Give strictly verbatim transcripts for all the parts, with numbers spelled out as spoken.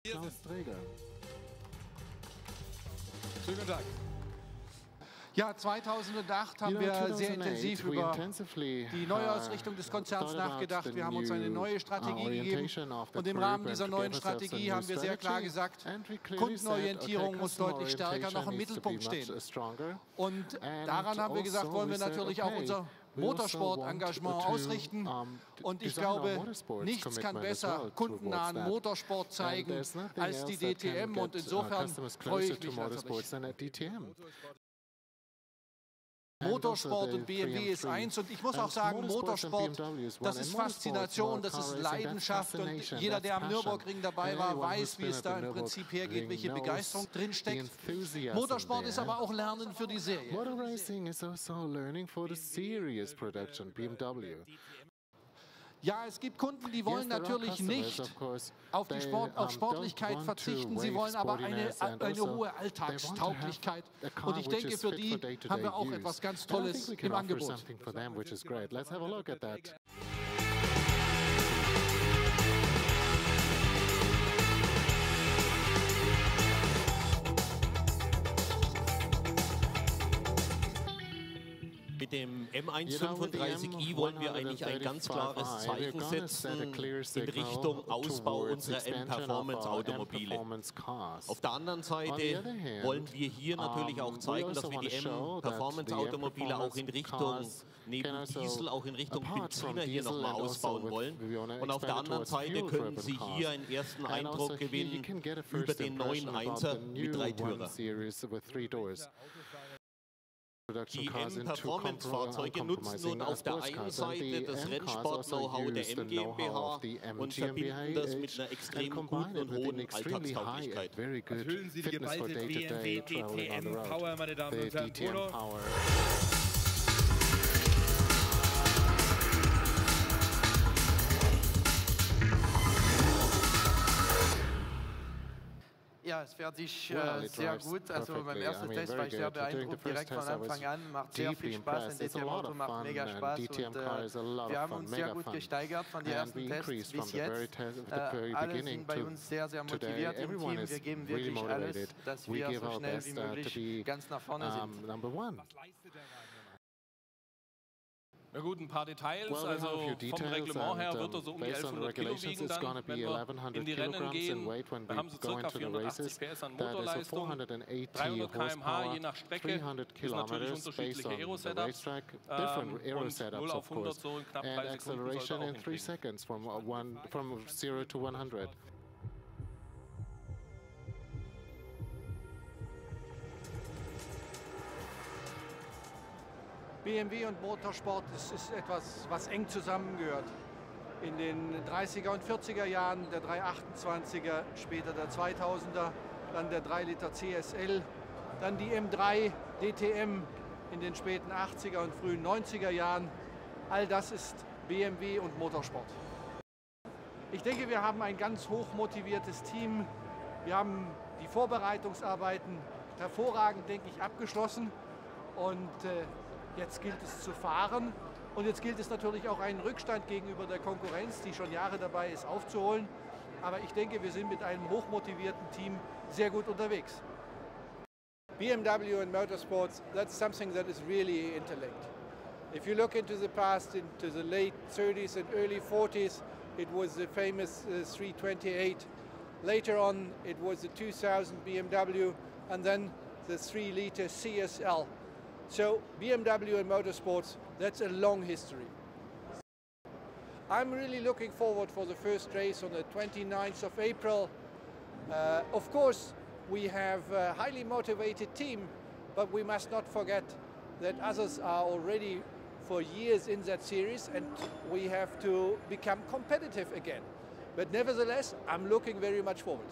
Klaus Träger. Schönen guten Tag. Ja, zweitausendacht haben wir sehr intensiv über die Neuausrichtung des Konzerns nachgedacht. Wir haben uns eine neue Strategie gegeben und im Rahmen dieser neuen Strategie haben wir sehr klar gesagt, Kundenorientierung muss deutlich stärker noch im Mittelpunkt stehen. Und daran haben wir gesagt, wollen wir natürlich auch unser Motorsport-Engagement ausrichten. Und ich glaube, nichts kann besser kundennahen Motorsport zeigen als die D T M. Und insofern freue ich mich natürlich. Motorsport und B M W ist eins und ich muss auch sagen, Motorsport, das ist Faszination, das ist Leidenschaft und jeder, der am Nürburgring dabei war, weiß, wie es da im Prinzip hergeht, welche Begeisterung drinsteckt. Motorsport ist aber auch Lernen für die Serie. Motor racing is also learning for the series production, B M W. Ja, es gibt Kunden, die wollen natürlich nicht auf die Sport, auf Sportlichkeit verzichten, sie wollen aber eine, eine hohe Alltagstauglichkeit. Und ich denke, für die haben wir auch etwas ganz Tolles im Angebot. Mit dem M hundertfünfunddreißig i wollen wir eigentlich ein ganz klares Zeichen setzen in Richtung Ausbau unserer M-Performance-Automobile. Auf der anderen Seite wollen wir hier natürlich auch zeigen, dass wir die M-Performance-Automobile auch in Richtung, neben Diesel, auch in Richtung Benziner hier nochmal ausbauen wollen. Und auf der anderen Seite können Sie hier einen ersten Eindruck gewinnen über den neuen Einser mit drei Türen. Die M-Performance-Fahrzeuge nutzen nun auf der einen Seite das Rennsport-Know-how der M GmbH und verbinden das mit einer extrem guten und hohen Alltagstauglichkeit. Enthüllen Sie die geballte B M W D T M-Power, meine Damen und Herren. Bruno. Ja, es fährt sich äh, sehr gut. Also beim ersten Test war ich sehr beeindruckt, direkt von Anfang an. Macht sehr viel Spaß, ein D T M-Auto macht mega Spaß. Und äh, wir haben uns sehr gut gesteigert von den ersten Tests bis jetzt. Äh, alle sind bei uns sehr, sehr motiviert im Team. Wir geben wirklich alles, dass wir so schnell wie möglich ganz nach vorne sind. Na gut, ein paar Details. Also vom Reglement her wird er so um die elfhundert Kilo wiegen dann, wenn wir in die Rennen gehen. Da haben sie ca. vierhundertachtzig P S an Motorleistung, dreihundert Kilometer pro Stunde je nach Strecke, ist natürlich unterschiedliche Aero-Setups ähm, und null auf hundert so in knapp dreißig Sekunden sollte er auch hinkriegen. B M W und Motorsport, das ist etwas, was eng zusammengehört. In den dreißiger und vierziger Jahren der dreihundertachtundzwanziger, später der zweitausender, dann der drei Liter C S L, dann die M drei D T M in den späten achtziger und frühen neunziger Jahren. All das ist B M W und Motorsport. Ich denke, wir haben ein ganz hoch motiviertes Team. Wir haben die Vorbereitungsarbeiten hervorragend, denke ich, abgeschlossen. Und äh, jetzt gilt es zu fahren und jetzt gilt es natürlich auch einen Rückstand gegenüber der Konkurrenz, die schon Jahre dabei ist, aufzuholen. Aber ich denke, wir sind mit einem hochmotivierten Team sehr gut unterwegs. B M W and motorsports, that's something that is really interlinked. If you look into the past, into the late thirties and early forties, it was the famous uh, three twenty-eight. Later on, it was the two thousand B M W and then the three liter C S L. So B M W and motorsports, that's a long history. I'm really looking forward for the first race on the twenty-ninth of April. Uh, of course, we have a highly motivated team, but we must not forget that others are already for years in that series and we have to become competitive again. But nevertheless, I'm looking very much forward.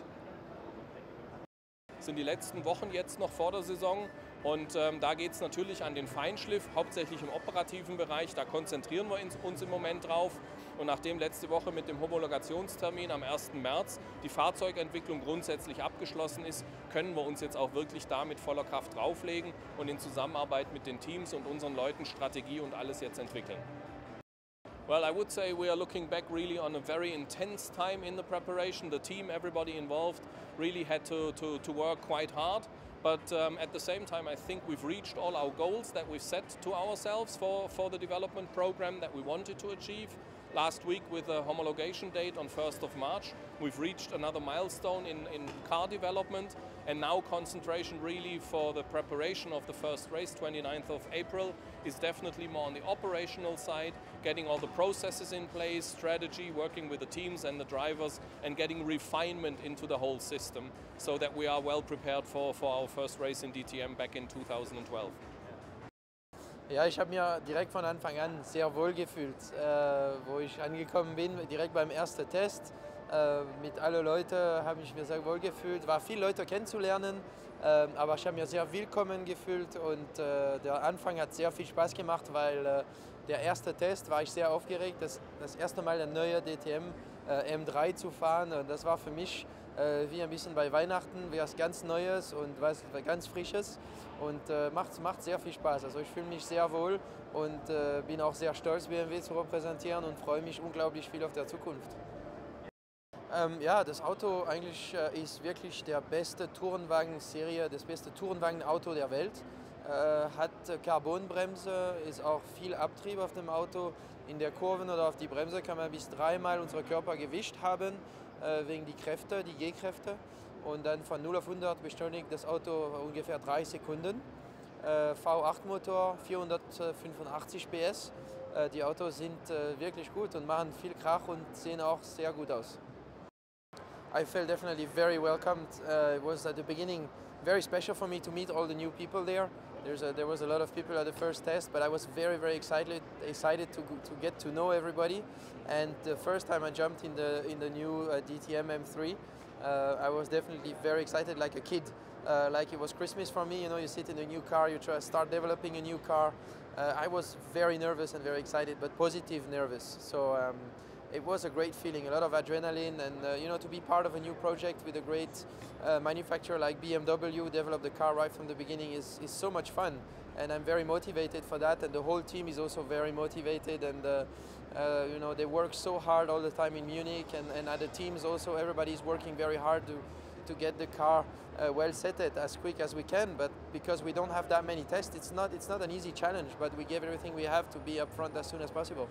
Sind die letzten Wochen jetzt noch vor der Saison und ähm, da geht es natürlich an den Feinschliff, hauptsächlich im operativen Bereich, da konzentrieren wir uns im Moment drauf und nachdem letzte Woche mit dem Homologationstermin am ersten März die Fahrzeugentwicklung grundsätzlich abgeschlossen ist, können wir uns jetzt auch wirklich da mit voller Kraft drauflegen und in Zusammenarbeit mit den Teams und unseren Leuten Strategie und alles jetzt entwickeln. Well, I would say we are looking back really on a very intense time in the preparation. The team, everybody involved, really had to, to, to work quite hard. But um, at the same time, I think we've reached all our goals that we've set to ourselves for, for the development program that we wanted to achieve. Last week with the homologation date on first of March, we've reached another milestone in, in car development, and now concentration really for the preparation of the first race, twenty-ninth of April, is definitely more on the operational side, getting all the processes in place, strategy, working with the teams and the drivers, and getting refinement into the whole system so that we are well prepared for, for our first race in D T M back in two thousand twelve. Ja, ich habe mir direkt von Anfang an sehr wohl gefühlt, äh, wo ich angekommen bin, direkt beim ersten Test. Äh, mit allen Leuten habe ich mir sehr wohl gefühlt, war viele Leute kennenzulernen, äh, aber ich habe mir sehr willkommen gefühlt und äh, der Anfang hat sehr viel Spaß gemacht, weil äh, der erste Test war ich sehr aufgeregt, das, das erste Mal ein neuer D T M äh, M drei zu fahren, und das war für mich äh, wie ein bisschen bei Weihnachten, wie was ganz Neues und was ganz Frisches. Und äh, macht, macht sehr viel Spaß. Also ich fühle mich sehr wohl und äh, bin auch sehr stolz, B M W zu repräsentieren, und freue mich unglaublich viel auf der Zukunft. Ähm, ja, das Auto eigentlich äh, ist wirklich der beste Tourenwagen-Serie, das beste Tourenwagen-Auto der Welt. Äh, hat Carbonbremse, ist auch viel Abtrieb auf dem Auto. In der Kurven oder auf die Bremse kann man bis dreimal unser Körpergewicht haben, äh, wegen die Kräfte, die G-Kräfte. Und dann von null auf hundert beschleunigt das Auto ungefähr drei Sekunden. Äh, V acht Motor, vierhundertfünfundachtzig P S. Äh, die Autos sind äh, wirklich gut und machen viel Krach und sehen auch sehr gut aus. I felt definitely very welcomed. Uh, it was at the beginning very special for me to meet all the new people there. There's a, there was a lot of people at the first test, but I was very, very excited, excited to, to get to know everybody. And the first time I jumped in the, in the new uh, D T M M three, uh, I was definitely very excited, like a kid. Uh, like it was Christmas for me, you know, you sit in a new car, you try to start developing a new car. Uh, I was very nervous and very excited, but positive nervous. So um, it was a great feeling, a lot of adrenaline, and uh, you know, to be part of a new project with a great uh, manufacturer like B M W, develop the car right from the beginning, is, is so much fun. And I'm very motivated for that, and the whole team is also very motivated, and uh, uh, you know, they work so hard all the time in Munich, and, and at the teams also, everybody is working very hard to, to get the car uh, well set it as quick as we can, but because we don't have that many tests, it's not, it's not an easy challenge, but we give everything we have to be up front as soon as possible.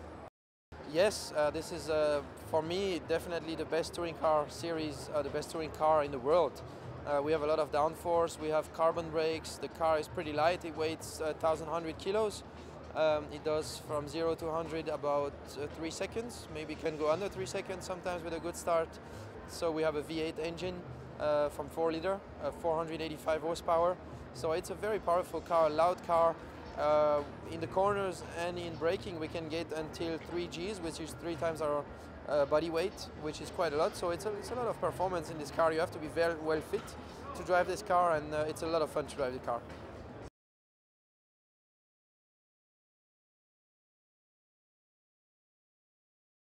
Yes, uh, this is, uh, for me, definitely the best touring car series, uh, the best touring car in the world. Uh, we have a lot of downforce, we have carbon brakes, the car is pretty light, it weighs uh, one thousand one hundred kilos. Um, it does from zero to one hundred about uh, three seconds, maybe can go under three seconds sometimes with a good start. So we have a V eight engine uh, from four liter, uh, four hundred eighty-five horsepower. So it's a very powerful car, a loud car. Uh, in the corners and in braking we can get until three Gs, which is three times our uh, body weight, which is quite a lot. So it's a, it's a lot of performance in this car. You have to be very well fit to drive this car, and uh, it's a lot of fun to drive the car.